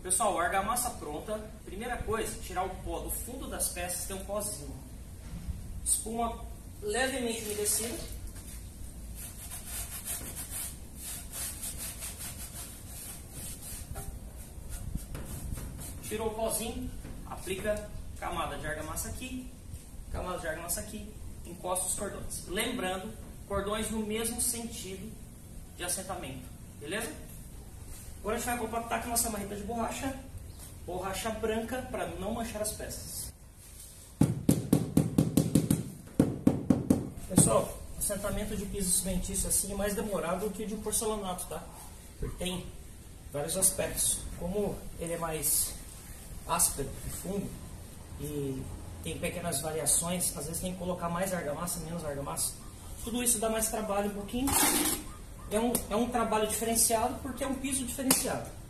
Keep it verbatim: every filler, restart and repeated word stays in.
Pessoal, a argamassa pronta. Primeira coisa, tirar o pó do fundo das peças, tem um pozinho. Espuma levemente umedecida. Tirou o pozinho, aplica camada de argamassa aqui, camada de argamassa aqui, encosta os cordões. Lembrando, cordões no mesmo sentido de assentamento, beleza? Agora a gente vai compactar com a nossa marreta de borracha, borracha branca para não manchar as peças. Pessoal, assentamento de piso cimentício assim é mais demorado do que de um porcelanato, tá? Porque tem vários aspectos. Como ele é mais áspero e fundo e tem pequenas variações, às vezes tem que colocar mais argamassa, menos argamassa. Tudo isso dá mais trabalho um pouquinho. É um, é um trabalho diferenciado porque é um piso diferenciado.